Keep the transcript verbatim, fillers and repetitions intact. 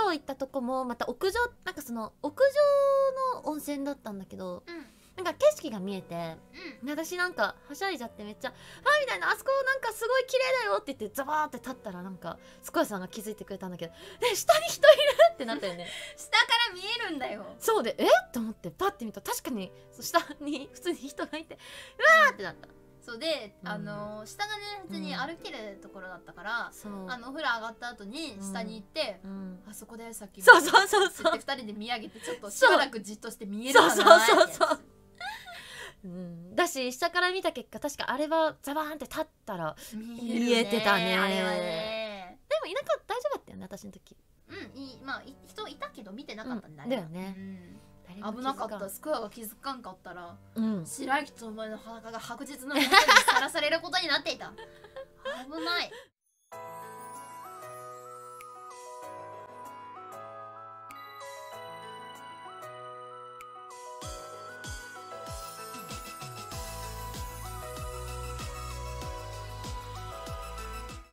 行ったとこもまた屋上、なんかその屋上の温泉だったんだけど、 うんなんか景色が見えて、 うん、 私なんかはしゃいじゃってめっちゃ「あみたいな、あそこなんかすごい綺麗だよ」って言ってザバーって立ったら、なんかスコヤさんが気づいてくれたんだけど「え下に人いる!」ってなったよね。 下から見えるんだよ。 そうで「えっ?」と思ってパッて見たら確かにそう下に普通に人がいてうわーってなった。 そうで、 うんあの下がね普通に歩けるところだったから、 そうあのお風呂上がった後に下に行って、 うんあそこでさっきそうそうそうそうってふたりで見上げてちょっとしばらくじっとして見えるかなってやつ。 そうそうそうそううん、だし下から見た結果確かあれはザバーンって立ったら見えるね見えてたね。 あれはね。 でもいなかった、大丈夫だったよね私の時。 うんいい、まあい人いたけど見てなかったんだうんだよね、 うん、危なかった。スクワが気づかんかったら、 うん、 白雪とお前の裸が白日の下にさらされることになっていた。危ない。